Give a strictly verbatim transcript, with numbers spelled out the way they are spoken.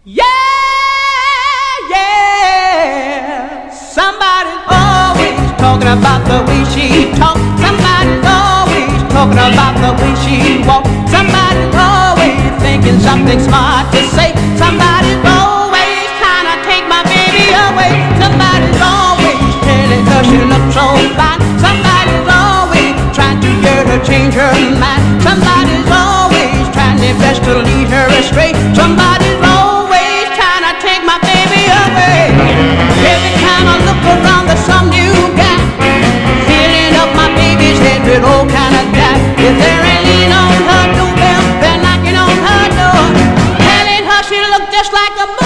Yeah, yeah. Somebody's always talking about the way she talks. Somebody's always talking about the way she walks. Somebody's always thinking something smart to say. Somebody's always trying to take my baby away. Somebody's always telling her she looks so fine. Somebody's always trying to get her change her mind. Somebody's always trying their best to lead her astray. Somebody's always trying to take my baby away. Every time I look around, there's some new guy filling up my baby's head with all kind of doubt. If there ain't lean on her doorbell, they're knocking on her door, telling her she look just like a